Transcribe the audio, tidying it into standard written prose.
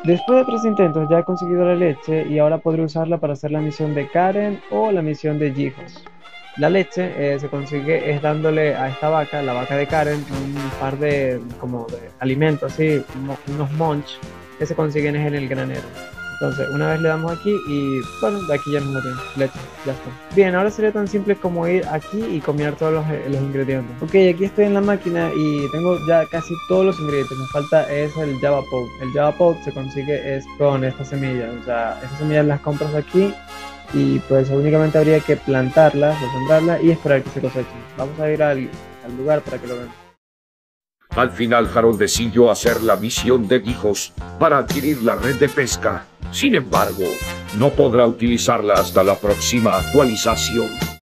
Después de 3 intentos ya he conseguido la leche y ahora podré usarla para hacer la misión de Karen o la misión de Gijos. La leche se consigue es dándole a esta vaca, la vaca de Karen, un par de como de alimentos, así, unos munch que se consiguen es en el granero. Entonces, una vez le damos aquí y bueno, de aquí ya nos daría leche, ya está. Bien, ahora sería tan simple como ir aquí y combinar todos los ingredientes. Ok, aquí estoy en la máquina y tengo ya casi todos los ingredientes. Me falta es el Java Pod. El Java Pod se consigue es con estas semillas. O sea, estas semillas las compras aquí y pues únicamente habría que plantarlas o sembrarlas y esperar que se cosechen. Vamos a ir al lugar para que lo vean. Al final Harold decidió hacer la misión de Gijos para adquirir la red de pesca. Sin embargo, no podrá utilizarla hasta la próxima actualización.